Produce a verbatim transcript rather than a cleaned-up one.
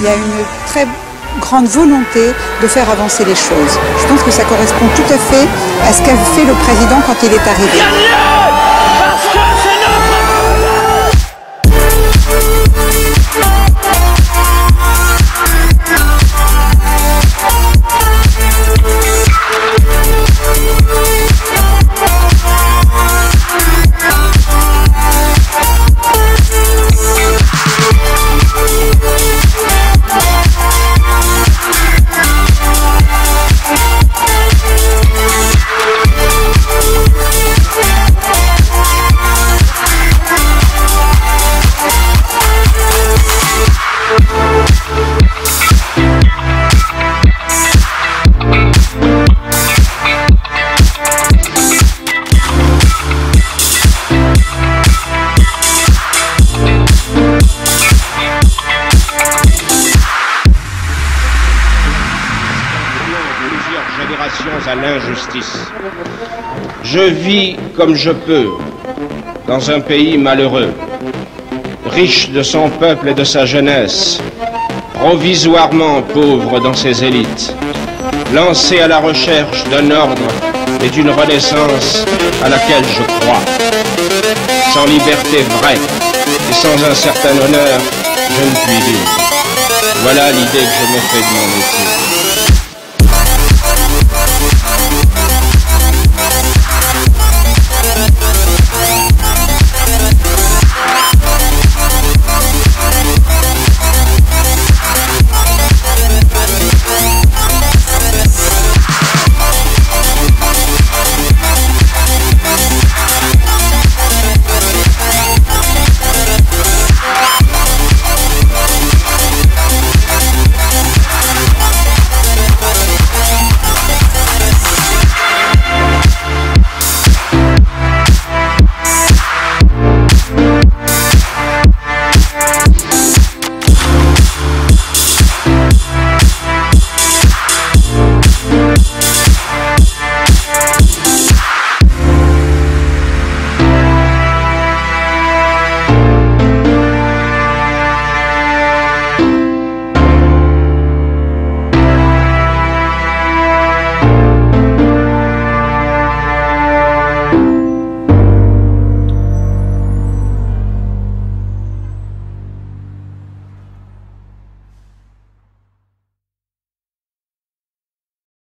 il y a une très grande volonté de faire avancer les choses. Je pense que ça correspond tout à fait à ce qu'a fait le président quand il est arrivé. À l'injustice. Je vis comme je peux dans un pays malheureux, riche de son peuple et de sa jeunesse, provisoirement pauvre dans ses élites, lancé à la recherche d'un ordre et d'une renaissance à laquelle je crois. Sans liberté vraie et sans un certain honneur, je ne puis vivre. Voilà l'idée que je me fais de mon métier.